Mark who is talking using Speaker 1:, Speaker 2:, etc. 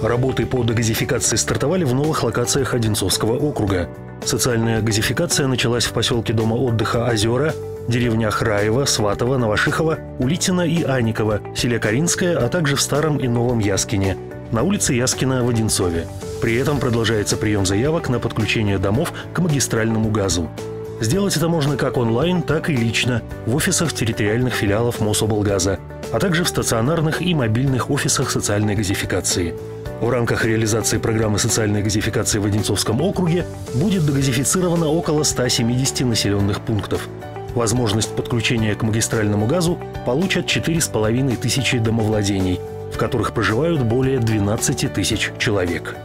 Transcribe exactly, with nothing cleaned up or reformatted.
Speaker 1: Работы по дегазификации стартовали в новых локациях Одинцовского округа. Социальная газификация началась в поселке дома отдыха «Озера», деревнях Раево, Сватово, Новошихово, Улитино и Аниково, селе Каринское, а также в Старом и Новом Яскине, на улице Яскина в Одинцове. При этом продолжается прием заявок на подключение домов к магистральному газу. Сделать это можно как онлайн, так и лично в офисах территориальных филиалов Мособлгаза, а также в стационарных и мобильных офисах социальной газификации. В рамках реализации программы социальной газификации в Одинцовском округе будет догазифицировано около ста семидесяти населенных пунктов. Возможность подключения к магистральному газу получат четыре с половиной тысячи домовладений, в которых проживают более двенадцати тысяч человек.